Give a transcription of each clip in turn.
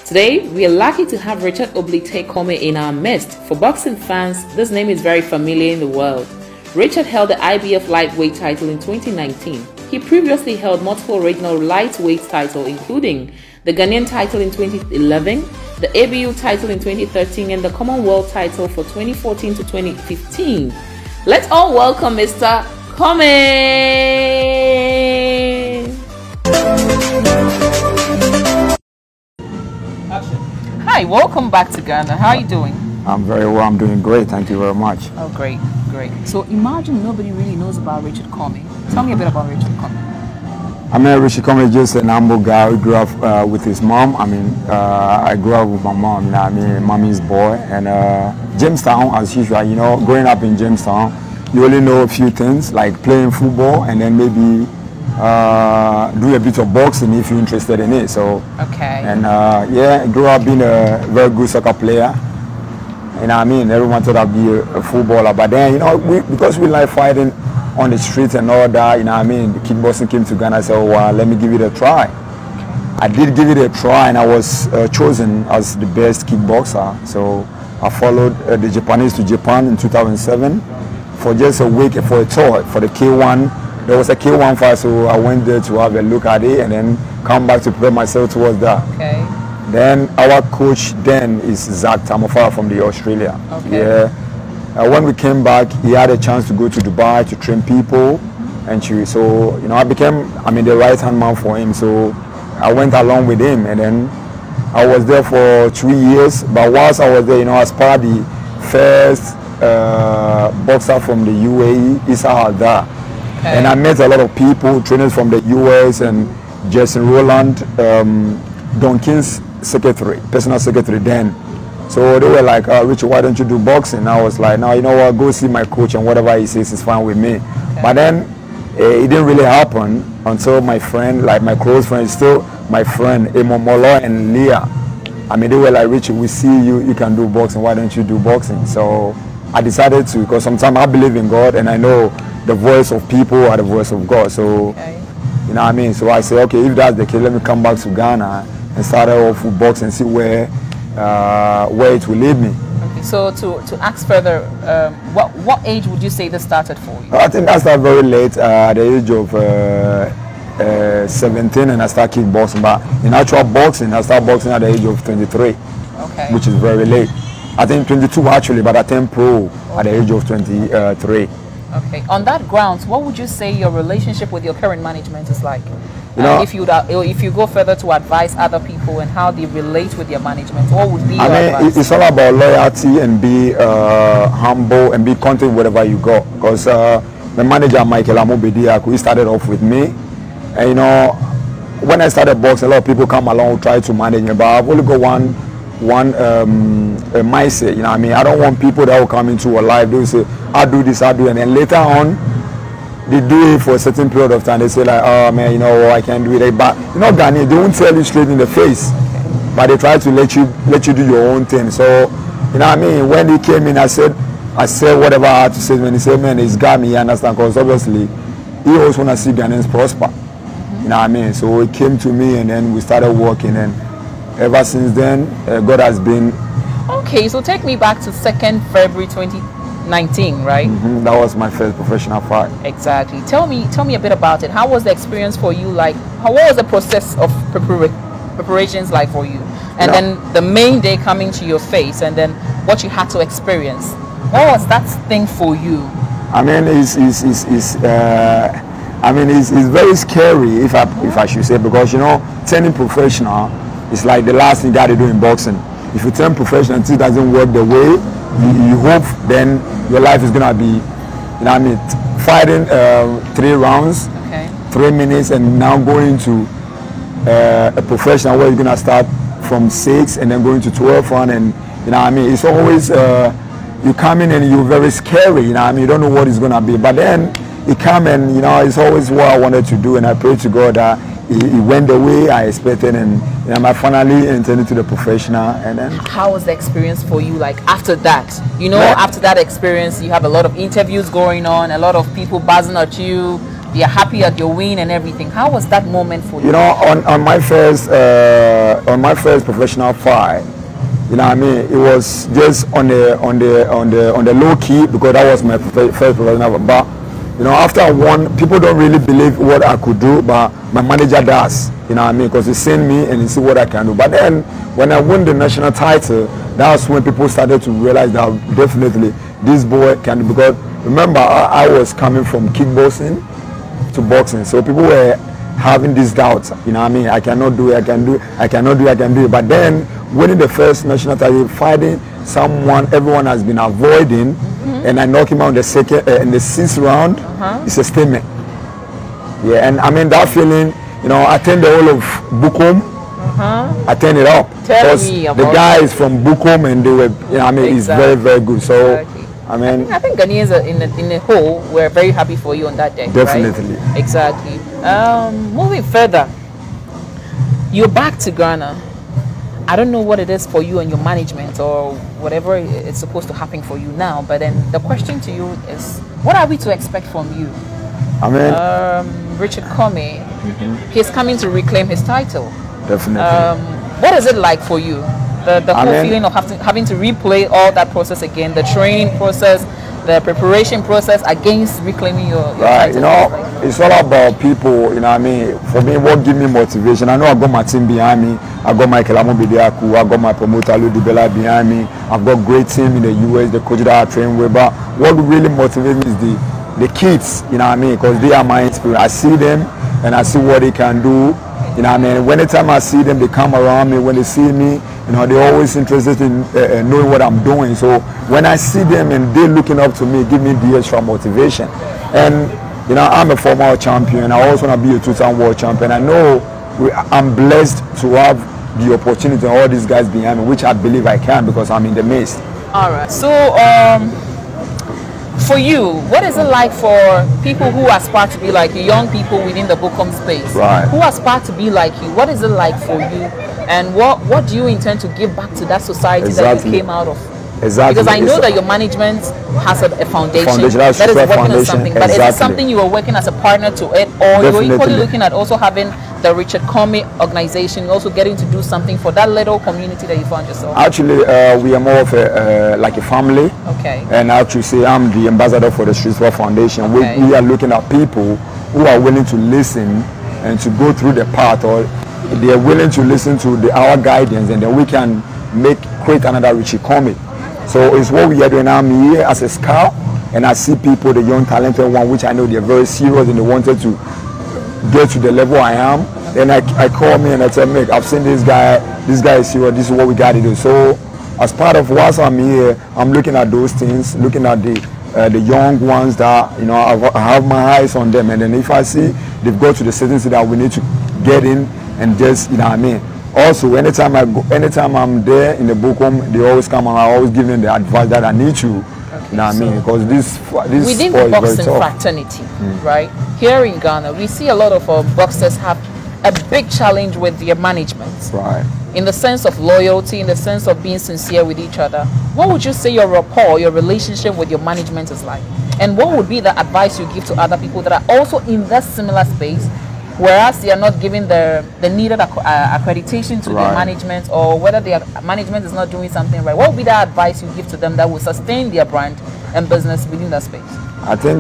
Today, we are lucky to have Richard Oblitey Commey in our midst. For boxing fans, this name is very familiar in the world. Richard held the IBF lightweight title in 2019. He previously held multiple regional lightweight titles, including the Ghanaian title in 2011, the ABU title in 2013, and the Commonwealth title for 2014 to 2015. Let's all welcome Mr. Commey. Hi, welcome back to Ghana. How are you doing? I'm very well. I'm doing great. Thank you very much. Oh, great, great. So imagine nobody really knows about Richard Commey. Tell me a bit about Richard Commey. I mean, Richard Commey is just an humble guy who grew up with his mom. I mean, I grew up with my mom. I mean, mommy's boy. And Jamestown, as usual, you know, growing up in Jamestown, you only know a few things, like playing football and then maybe do a bit of boxing if you're interested in it. So, okay. And yeah, I grew up being a very good soccer player. You know what I mean? Everyone thought I'd be a footballer. But then, you know, because we like fighting on the streets and all that, you know what I mean? The kickboxing came to Ghana. I said, oh, well, let me give it a try. I did give it a try, and I was chosen as the best kickboxer. So I followed the Japanese to Japan in 2007 for just a week for a tour for the K1. There was a K1 fight, so I went there to have a look at it and then come back to prepare myself towards that. Okay. Then our coach then is Zach Tamofara from the Australia. Okay. Yeah. When we came back, he had a chance to go to Dubai to train people, and so you know I became the right-hand man for him. So I went along with him, and then I was there for 2 years. But whilst I was there, you know, as part of the first boxer from the UAE, Issa Hadar. Okay. And I met a lot of people, trainers from the US, and Jason Rowland, Duncan's secretary, personal secretary then. So they were like, Richard, why don't you do boxing? I was like, no, you know what, go see my coach and whatever he says is fine with me. Okay. But then it didn't really happen until my friend, like my close friend, still my friend, Emomolo and Leah. I mean, they were like, Richard, we see you can do boxing, why don't you do boxing? So I decided to, because sometimes I believe in God and I know the voice of people are the voice of God. So, okay. You know what I mean? So I said, okay, if that's the case, let me come back to Ghana and start off with boxing and see where it will lead me. Okay. So to ask further, what age would you say this started for you? I think I started very late, at the age of 17, and I started kickboxing. But in actual boxing, I started boxing at the age of 23, okay. Which is very late. I think 22 actually, but I turned pro at the age of 23. Okay. On that grounds, what would you say your relationship with your current management is like? You know, if you go further to advise other people and how they relate with their management, what would be your advice? It's all about loyalty and be humble and be content wherever you go. Because the manager, Michael Amobediak, he started off with me. And you know, when I started boxing, a lot of people come along try to manage me, but I've only got one mindset. You know what I mean? I don't want people that will come into your life, they will say, I'll do this, I'll do it, and then later on, they do it for a certain period of time. They say like, oh man, you know, I can't do it. But you know, Ghanaians, they won't tell you straight in the face, but they try to let you do your own thing. So, you know what I mean? When he came in, I said whatever I had to say. When he said, man, it's got me, you understand? Because obviously, he always want to see Ghanaians prosper. You know what I mean? So he came to me, and then we started working, and ever since then, God has been. Okay, so take me back to 2nd February 2019, right? Mm-hmm. That was my first professional fight. Exactly. Tell me a bit about it. How was the experience for you? Like, what was the process of preparations like for you? And then the main day coming to your face, and then what you had to experience. What was that thing for you? I mean, it's very scary if I should say, because you know, turning professional is like the last thing you got to do in boxing. If you turn professional and it doesn't work the way you hope, then your life is gonna be, you know what I mean, fighting 3 rounds, okay. 3 minutes, and now going to a professional where you're gonna start from 6 and then going to 12 round, and you know what I mean. It's always you come in and you're very scary, you know what I mean. You don't know what it's gonna be, but then you come and you know it's always what I wanted to do, and I pray to God that it went the way I expected, and you know, I finally entered into the professional. And then, how was the experience for you? Like after that, you know, after that experience, you have a lot of interviews going on, a lot of people buzzing at you. They're happy at your win and everything. How was that moment for you? You know, on my first professional fight, you know what I mean, it was just on the low key, because that was my first professional. But you know, after I won, people don't really believe what I could do, but my manager does. You know what I mean, because he seen me and he see what I can do. But then when I won the national title, that's when people started to realize that definitely this boy can do. Because remember, I was coming from kickboxing to boxing, so people were having these doubts. You know what I mean, I cannot do it, I cannot do it. But then winning the first national title, fighting someone everyone has been avoiding, and I knock him out in the second, in the 6th round, it's a statement. Yeah, and I mean that feeling, you know, I turned the whole of Bukom, I turned it up. Because the guys from Bukom, and they were, you know, I mean, it's very, very good. So, I mean, I think Ghanaians in the whole were very happy for you on that day. Definitely. Right? Exactly. Moving further, you're back to Ghana. I don't know what it is for you and your management or whatever it's supposed to happen for you now, but then the question to you is, what are we to expect from you? I mean, Richard Commey, he's coming to reclaim his title. Definitely. What is it like for you? The whole feeling of having to replay all that process again, the training process, the preparation process against reclaiming your right, title. you know, it's all about people, you know what I mean. For me, what gives me motivation, I know I got my team behind me. I got Michael Amobidiaku, I got my promoter Ludi Bella behind me. I've got great team in the US, the coach that I train with. But what really motivates me is the kids, you know what I mean, because they are my inspiration. I see them and I see what they can do. You know what I mean? Anytime I see them, they come around me. When they see me, you know, they're always interested in knowing what I'm doing. So when I see them and they're looking up to me, give me the extra motivation. And, you know, I'm a former champion. I also want to be a two-time world champion. I know I'm blessed to have the opportunity, all these guys behind me, which I believe I can because I'm in the midst. All right. So, for you, what is it like for people who aspire to be like you, young people within the Bukom space, right, who aspire to be like you? What is it like for you, and what do you intend to give back to that society that you came out of? Exactly. Because I know that your management has a foundation that is working on something, but is it something you are working as a partner to it, or you're equally looking at also having the Richard Commey organization, also getting to do something for that little community that you found yourself? Actually, we are more of like a family. Okay. And actually, say I'm the ambassador for the Street Sport Foundation. Okay. We are looking at people who are willing to listen and to go through the path, or they are willing to listen to our guidance, and then we can create another Richard Commey. So it's what we are doing. I'm here as a scout, and I see people, the young talented one, which I know they're very serious and they wanted to get to the level I am. Then I call me and I tell me, I've seen this guy is serious, this is what we got to do. So as part of whilst I'm here, I'm looking at those things, looking at the young ones that, you know, I have my eyes on them. And then if I see they've got to the certain that we need to get in and just, you know what I mean. Also, anytime I'm there in the Bukom, they always come and I always give them the advice that I need to. Okay, you know what I mean? Because this within the boxing fraternity, right? Here in Ghana, we see a lot of boxers have a big challenge with their management. Right. In the sense of loyalty, in the sense of being sincere with each other. What would you say your rapport, your relationship with your management is like? And what would be the advice you give to other people that are also in that similar space, whereas they are not giving the needed accreditation to their management, or whether their management is not doing something right? What would be the advice you give to them that will sustain their brand and business within that space? I think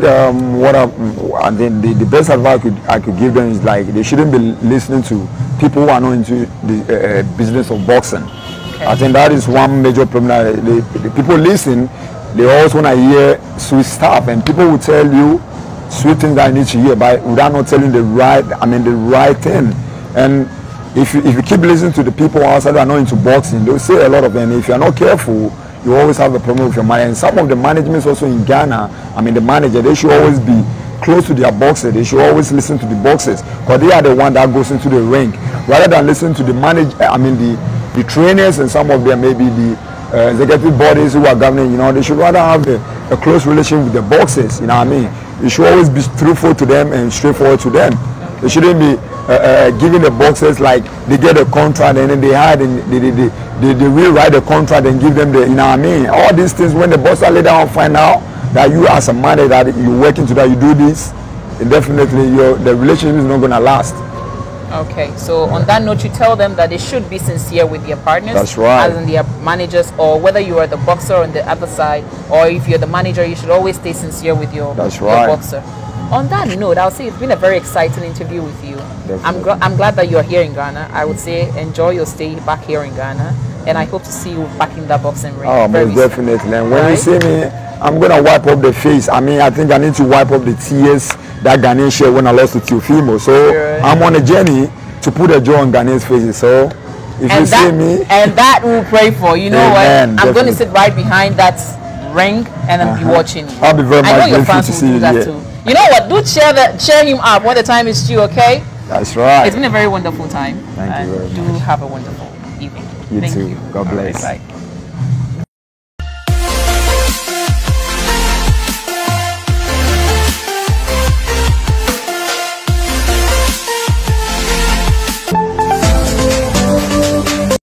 the best advice I could give them is like they shouldn't be listening to people who are not into the business of boxing. Okay. I think that is one major problem. The people listen, they always want to hear sweet stuff, and people will tell you sweet things that I need to hear, but without not telling the right thing. And if you keep listening to the people outside that are not into boxing, they'll say a lot of them. If you're not careful, you always have a problem with your money. And some of the managements also in Ghana, the manager, they should always be close to their boxers. They should always listen to the boxers, because they are the one that goes into the ring, rather than listen to the the trainers, and some of them maybe the executive bodies who are governing. You know, they should rather have a close relation with the boxers. You know what I mean? You should always be truthful to them and straightforward to them. They shouldn't be giving the boxers like they get a contract and then they hide and they rewrite the contract and give them the, you know what I mean? All these things, when the boxer later on find out that you as a manager that you're working to that, you do this, definitely the relationship is not going to last. Okay, so on that note, you tell them that they should be sincere with their partners. That's right. As in their managers, or whether you are the boxer on the other side, or if you're the manager, you should always stay sincere with your boxer. On that note, I'll say it's been a very exciting interview with you. I'm glad that you're here in Ghana. I would say enjoy your stay back here in Ghana, and I hope to see you back in that boxing ring. Oh, most definitely. And when you see me, I'm going to wipe up the face. I mean, I think I need to wipe up the tears that Ghanaian shared when I lost to Teofimo. So I'm on a journey to put a joy on Ghanaians' faces. So if you see me, and that we'll pray for. You know Amen, what? I'm going to sit right behind that ring and I'll be watching you. I'll be very much grateful to see you that too. You know what? Do share him up when the time is due. Okay? That's right. It's been a very wonderful time. Thank you very much. Do have a wonderful evening. You too. God bless. Bye.